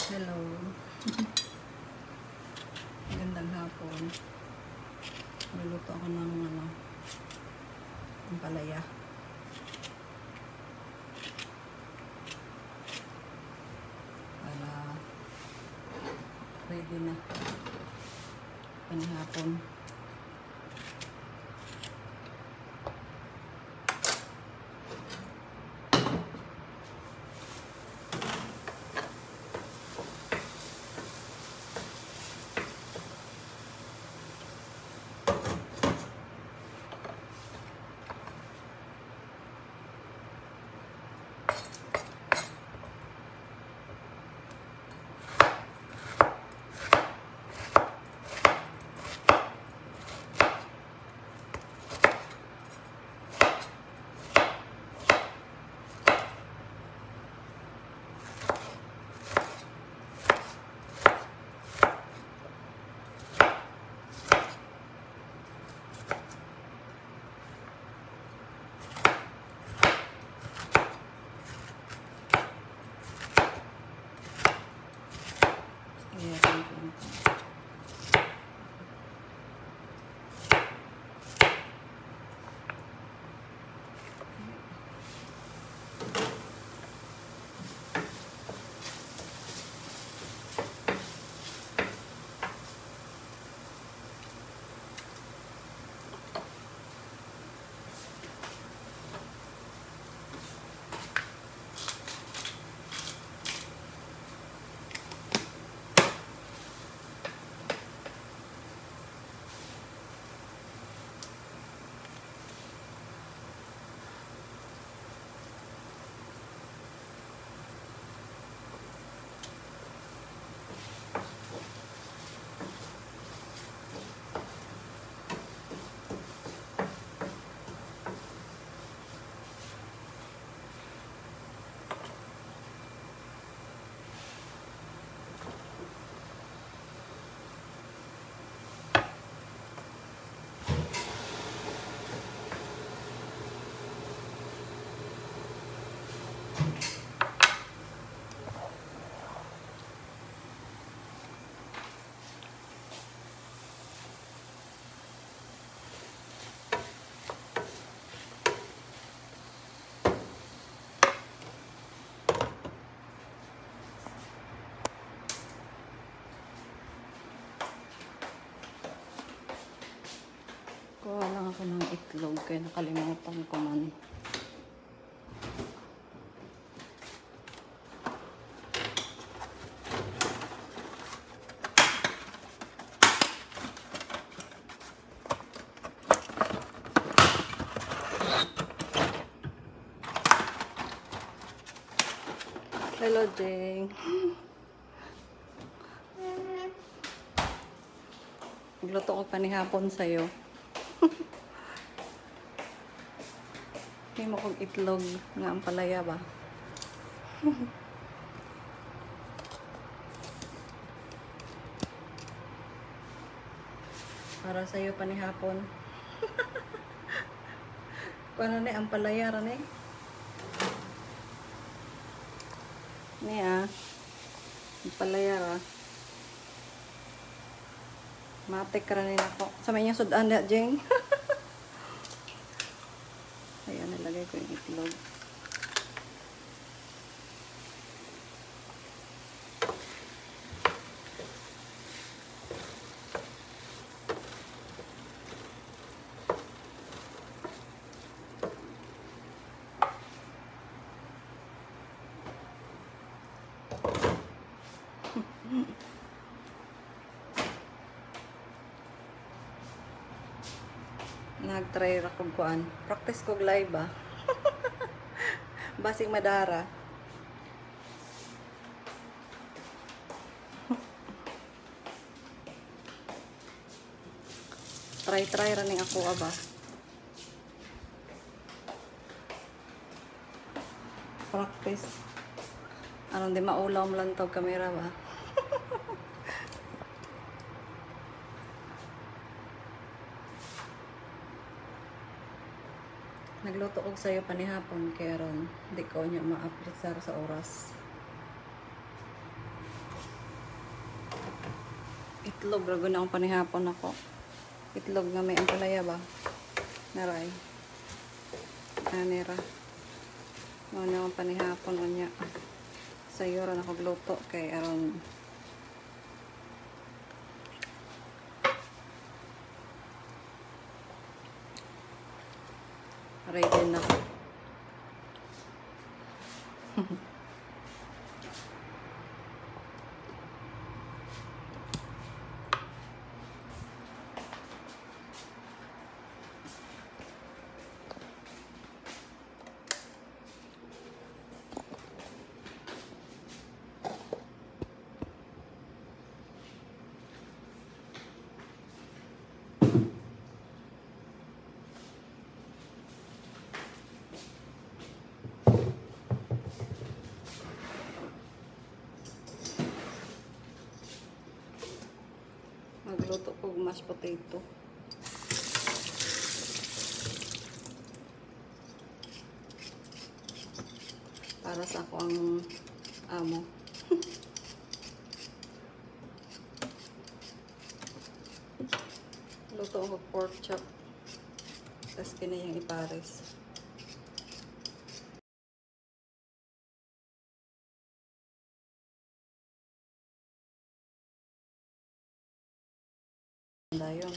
Hello. Magandang hapon. Luluto ako ng ampalaya. Para ready na panihapon. Kuha lang ako ng itlog kaya nakalimutan ko man. Hello, Jeng. Nagluto ko panihapon sa'yo. Hindi mo kong itlog nga ampalaya ba? Para sa'yo panihapon. Kung ano na ampalaya rin eh. Niya. Ampalaya ra. Matik ka rin ako. Sa may niyang sudan na, Jeng. Ayan, nalagay ko yung itlog. Nag-try ra kog kuan. Practice kog live ba. Basing madara. Try ra ning ako aba. Practice. Aron di maulaw mo lang tog kamera ba. Nagluto ko sa'yo panihapon kaya ron. Hindi ko niya ma-apritsar sa oras. Itlog, rago na akong panihapon ako. Itlog nga may ampalaya ba? Naray. Nera. Mga na akong panihapon o niya. Sayo rin ako gluto kay aron ready na. Magluto ko mashed potato. Para sa ako ang amo. Luto ko pork chop. Tapos kinayang ipares. Yun.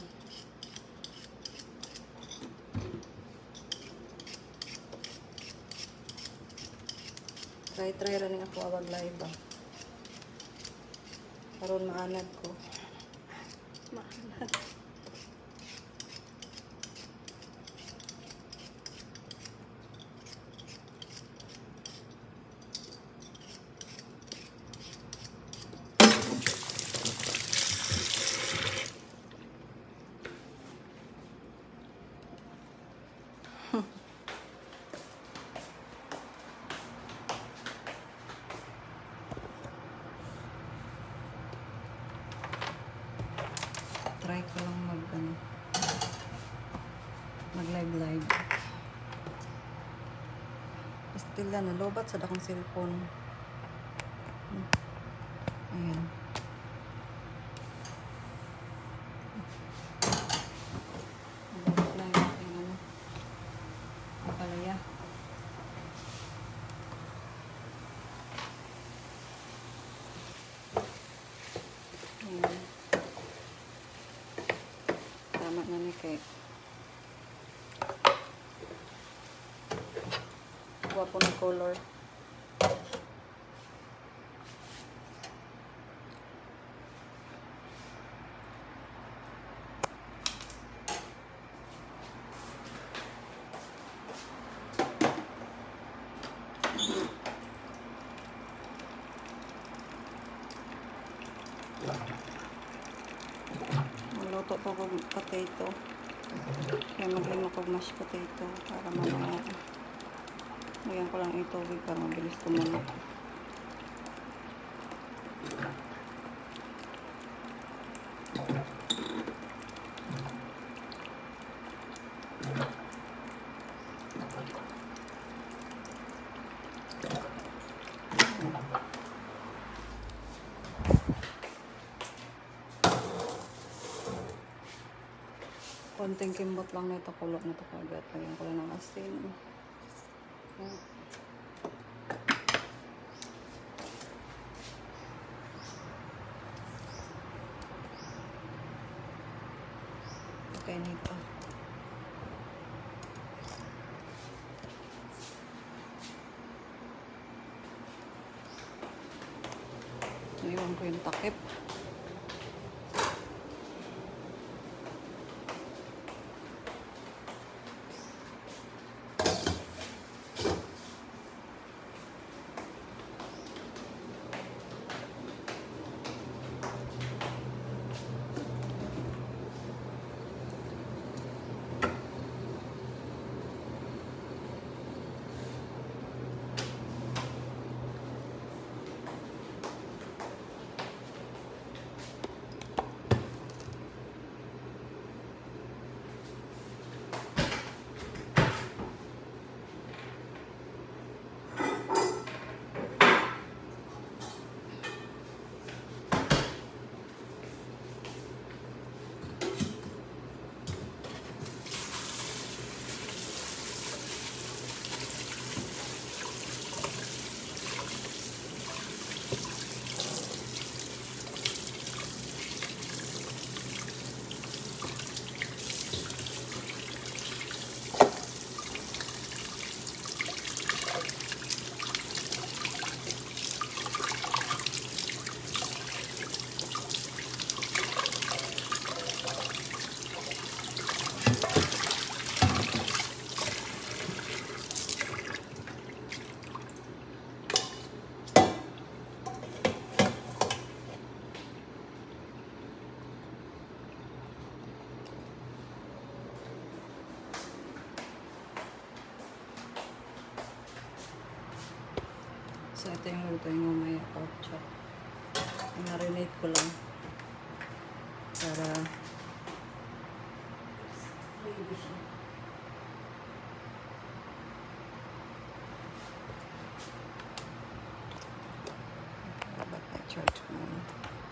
Try rin ako awag live ba. Karon maanad ko. Maanad. Try ko lang mag-live. Still na nalobat sa dakong cellphone. Ayan. Nalobat na yung aking apalaya. Ayan. Tama na ni kay guwapo na color. Maluto ko kong potato. Kaya maglima ko mashed potato para mamaya. Lagyan ko lang yung tubig para mabilis kumulo. Konting kimbot lang na ito, kulok na ito kagad. Lagyan ko lang ng asin. Okay nito. Iwan ko yung takip. So, ito yung lutuin mamaya, pork chop. Marinate ko lang. Para ready siya. Dapat na-charge ko muna.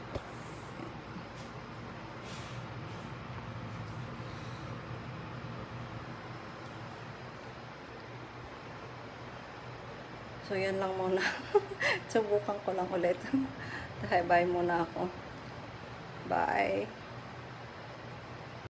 So, yan lang muna. Subukan ko lang ulit. Bye muna ako. Bye.